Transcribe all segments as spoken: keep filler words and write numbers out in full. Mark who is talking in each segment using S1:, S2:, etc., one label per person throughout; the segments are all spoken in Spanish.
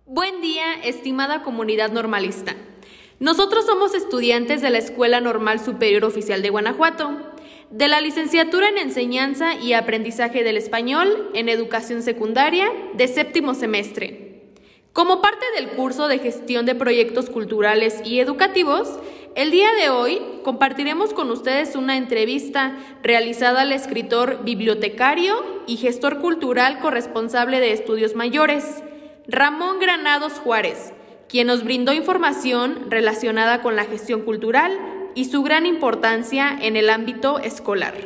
S1: Buen día, estimada comunidad normalista. Nosotros somos estudiantes de la Escuela Normal Superior Oficial de Guanajuato, de la Licenciatura en Enseñanza y Aprendizaje del Español en Educación Secundaria de séptimo semestre. Como parte del curso de Gestión de Proyectos Culturales y Educativos, el día de hoy compartiremos con ustedes una entrevista realizada al escritor, bibliotecario y gestor cultural corresponsable de Estudios Mayores, Ramón Granados Juárez, quien nos brindó información relacionada con la gestión cultural y su gran importancia en el ámbito escolar.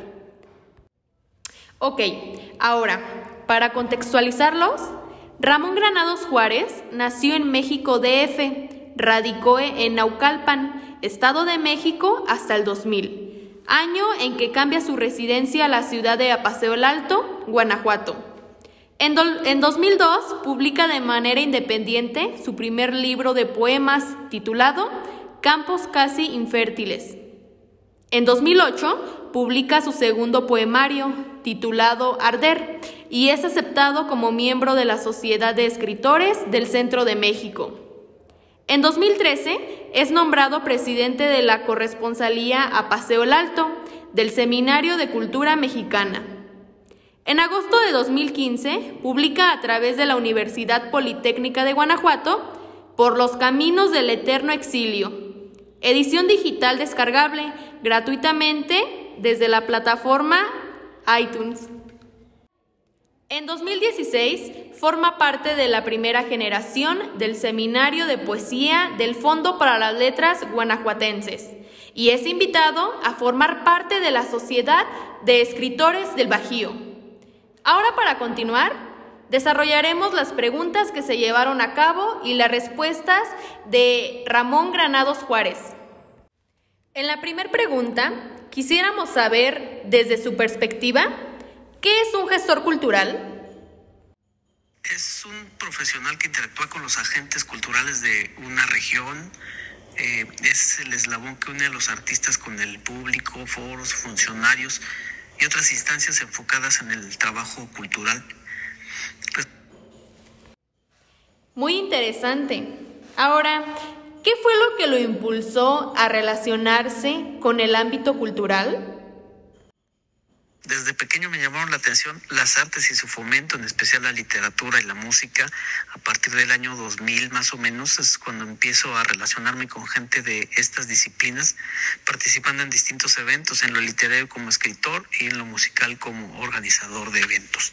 S1: Ok, ahora, para contextualizarlos, Ramón Granados Juárez nació en México D F, radicó en Naucalpan, Estado de México hasta el dos mil, año en que cambia su residencia a la ciudad de Apaseo el Alto, Guanajuato. En, do, en dos mil dos publica de manera independiente su primer libro de poemas titulado Campos casi infértiles. En dos mil ocho publica su segundo poemario titulado Arder y es aceptado como miembro de la Sociedad de Escritores del Centro de México. En dos mil trece es nombrado presidente de la Corresponsalía Apaseo el Alto del Seminario de Cultura Mexicana. En agosto de dos mil quince, publica a través de la Universidad Politécnica de Guanajuato Por los Caminos del Eterno Exilio, edición digital descargable gratuitamente desde la plataforma iTunes. En dos mil dieciséis, forma parte de la primera generación del Seminario de Poesía del Fondo para las Letras Guanajuatenses y es invitado a formar parte de la Sociedad de Escritores del Bajío. Ahora, para continuar, desarrollaremos las preguntas que se llevaron a cabo y las respuestas de Ramón Granados Juárez. En la primera pregunta, quisiéramos saber, desde su perspectiva, ¿qué es un gestor cultural?
S2: Es un profesional que interactúa con los agentes culturales de una región. Eh, es el eslabón que une a los artistas con el público, foros, funcionarios y otras instancias enfocadas en el trabajo cultural.
S1: Muy interesante. Ahora, ¿qué fue lo que lo impulsó a relacionarse con el ámbito cultural?
S2: Desde pequeño me llamaron la atención las artes y su fomento, en especial la literatura y la música. A partir del año dos mil más o menos es cuando empiezo a relacionarme con gente de estas disciplinas, participando en distintos eventos, en lo literario como escritor y en lo musical como organizador de eventos.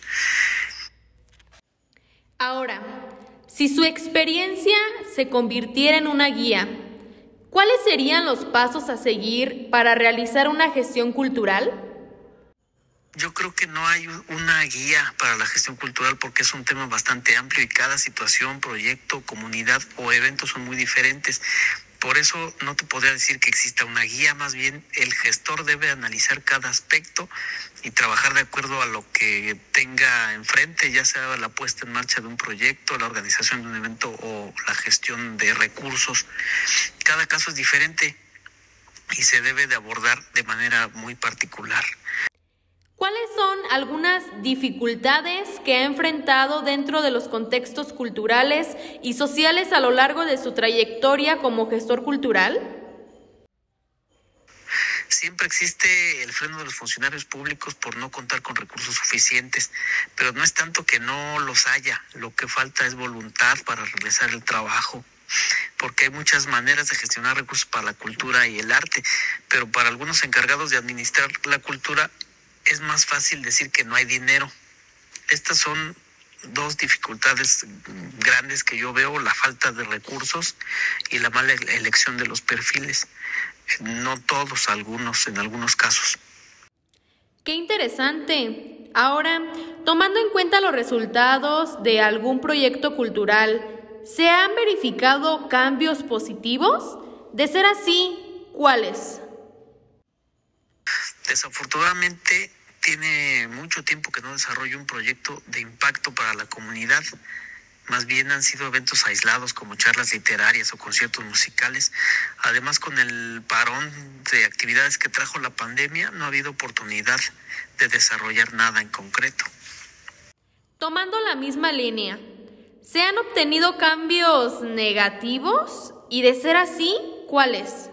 S1: Ahora, si su experiencia se convirtiera en una guía, ¿cuáles serían los pasos a seguir para realizar una gestión cultural?
S2: Yo creo que no hay una guía para la gestión cultural porque es un tema bastante amplio y cada situación, proyecto, comunidad o evento son muy diferentes. Por eso no te podría decir que exista una guía, más bien el gestor debe analizar cada aspecto y trabajar de acuerdo a lo que tenga enfrente, ya sea la puesta en marcha de un proyecto, la organización de un evento o la gestión de recursos. Cada caso es diferente y se debe de abordar de manera muy particular.
S1: ¿Cuáles son algunas dificultades que ha enfrentado dentro de los contextos culturales y sociales a lo largo de su trayectoria como gestor cultural?
S2: Siempre existe el freno de los funcionarios públicos por no contar con recursos suficientes, pero no es tanto que no los haya, lo que falta es voluntad para realizar el trabajo, porque hay muchas maneras de gestionar recursos para la cultura y el arte, pero para algunos encargados de administrar la cultura es más fácil decir que no hay dinero. Estas son dos dificultades grandes que yo veo: la falta de recursos y la mala elección de los perfiles. No todos, algunos, en algunos casos.
S1: ¡Qué interesante! Ahora, tomando en cuenta los resultados de algún proyecto cultural, ¿se han verificado cambios positivos? De ser así, ¿cuáles?
S2: Desafortunadamente, tiene mucho tiempo que no desarrollo un proyecto de impacto para la comunidad. Más bien han sido eventos aislados como charlas literarias o conciertos musicales. Además, con el parón de actividades que trajo la pandemia, no ha habido oportunidad de desarrollar nada en concreto.
S1: Tomando la misma línea, ¿Se han obtenido cambios negativos? Y de ser así, ¿cuáles?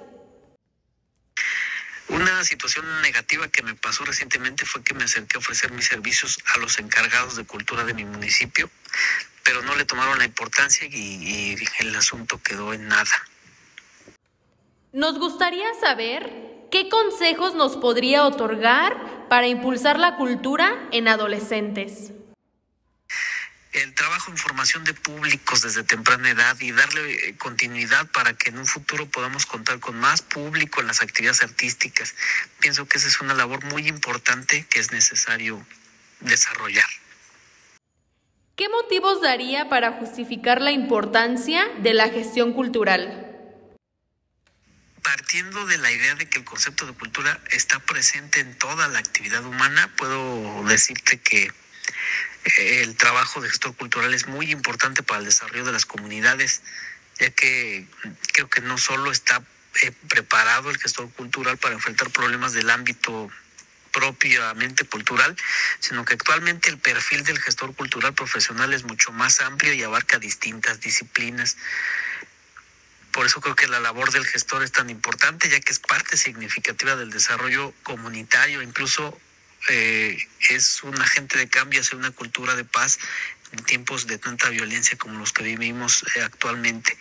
S2: Una situación negativa que me pasó recientemente fue que me acerqué a ofrecer mis servicios a los encargados de cultura de mi municipio, pero no le tomaron la importancia y, y el asunto quedó en nada.
S1: Nos gustaría saber qué consejos nos podría otorgar para impulsar la cultura en adolescentes.
S2: El trabajo en formación de públicos desde temprana edad y darle continuidad para que en un futuro podamos contar con más público en las actividades artísticas. Pienso que esa es una labor muy importante que es necesario desarrollar.
S1: ¿Qué motivos daría para justificar la importancia de la gestión cultural?
S2: Partiendo de la idea de que el concepto de cultura está presente en toda la actividad humana, puedo decirte que el trabajo de gestor cultural es muy importante para el desarrollo de las comunidades, ya que creo que no solo está eh, preparado el gestor cultural para enfrentar problemas del ámbito propiamente cultural, sino que actualmente el perfil del gestor cultural profesional es mucho más amplio y abarca distintas disciplinas. Por eso creo que la labor del gestor es tan importante, ya que es parte significativa del desarrollo comunitario, incluso Eh, es un agente de cambio hacia una cultura de paz en tiempos de tanta violencia como los que vivimos eh, actualmente.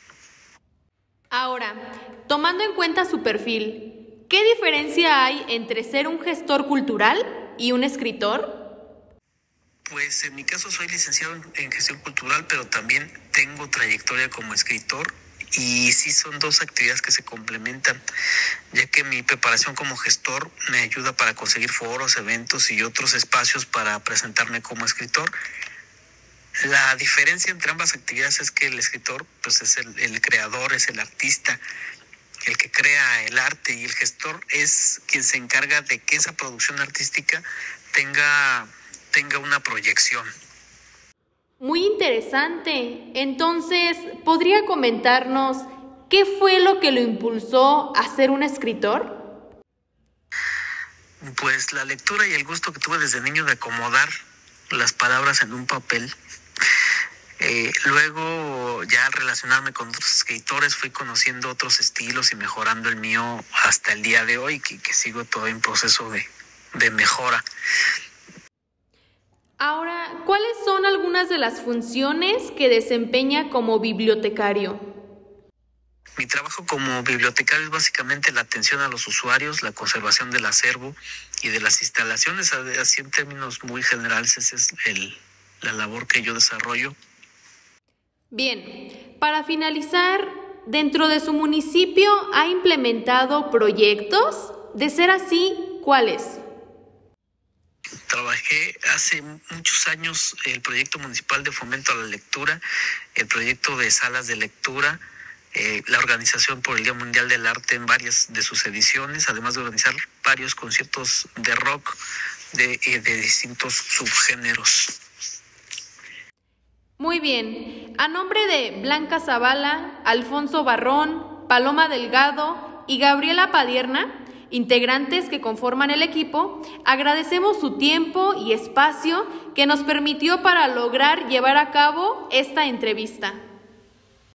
S1: Ahora, tomando en cuenta su perfil, ¿qué diferencia hay entre ser un gestor cultural y un escritor?
S2: Pues en mi caso soy licenciado en, en gestión cultural, pero también tengo trayectoria como escritor. Y sí son dos actividades que se complementan, ya que mi preparación como gestor me ayuda para conseguir foros, eventos y otros espacios para presentarme como escritor. La diferencia entre ambas actividades es que el escritor pues es el, el creador, es el artista, el que crea el arte, y el gestor es quien se encarga de que esa producción artística tenga, tenga una proyección.
S1: Muy interesante. Entonces, ¿podría comentarnos qué fue lo que lo impulsó a ser un escritor?
S2: Pues la lectura y el gusto que tuve desde niño de acomodar las palabras en un papel. Eh, luego, ya al relacionarme con otros escritores, fui conociendo otros estilos y mejorando el mío hasta el día de hoy, que, que sigo todavía en proceso de, de mejora.
S1: Ahora, ¿cuáles son algunas de las funciones que desempeña como bibliotecario?
S2: Mi trabajo como bibliotecario es básicamente la atención a los usuarios, la conservación del acervo y de las instalaciones, así en términos muy generales, esa es el, la labor que yo desarrollo.
S1: Bien, para finalizar, ¿dentro de su municipio ha implementado proyectos? De ser así, ¿cuáles?
S2: Trabajé hace muchos años el proyecto municipal de fomento a la lectura, el proyecto de salas de lectura, eh, la organización por el Día Mundial del Arte en varias de sus ediciones, además de organizar varios conciertos de rock de, eh, de distintos subgéneros.
S1: Muy bien. A nombre de Blanca Zavala, Alfonso Barrón, Paloma Delgado y Gabriela Padierna, integrantes que conforman el equipo, agradecemos su tiempo y espacio que nos permitió para lograr llevar a cabo esta entrevista.